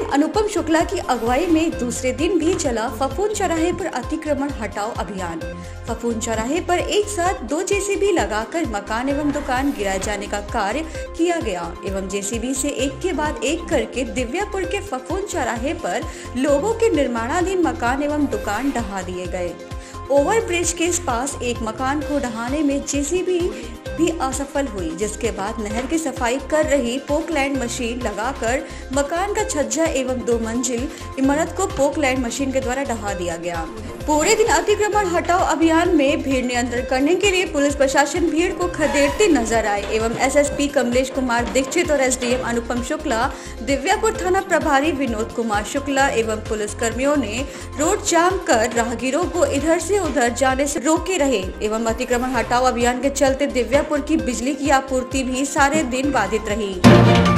अनुपम शुक्ला की अगुवाई में दूसरे दिन भी चला फफूंद चौराहे पर अतिक्रमण हटाओ अभियान। फफूंद चौराहे पर एक साथ 2 जेसीबी लगाकर मकान एवं दुकान गिराए जाने का कार्य किया गया एवं जेसीबी से एक के बाद एक करके दिव्यापुर के फफूंद चौराहे पर लोगों के निर्माणाधीन मकान एवं दुकान ढहा दिए गए। ओवरब्रिज के पास एक मकान को ढहाने में जेसीबी भी असफल हुई, जिसके बाद नहर की सफाई कर रही पोकलैंड मशीन लगाकर मकान का छज्जा एवं 2 मंजिल इमारत को पोकलैंड मशीन के द्वारा ढहा दिया गया। पूरे दिन अतिक्रमण हटाओ अभियान में भीड़ नियंत्रण करने के लिए पुलिस प्रशासन भीड़ को खदेड़ते नजर आए एवं एसएसपी कमलेश कुमार दीक्षित और एसडीएम अनुपम शुक्ला, दिव्यापुर थाना प्रभारी विनोद कुमार शुक्ला एवं पुलिस कर्मियों ने रोड जाम कर राहगीरों को इधर से उधर जाने से रोके रहे एवं अतिक्रमण हटाओ अभियान के चलते दिव्यापुर की बिजली की आपूर्ति भी सारे दिन बाधित रही।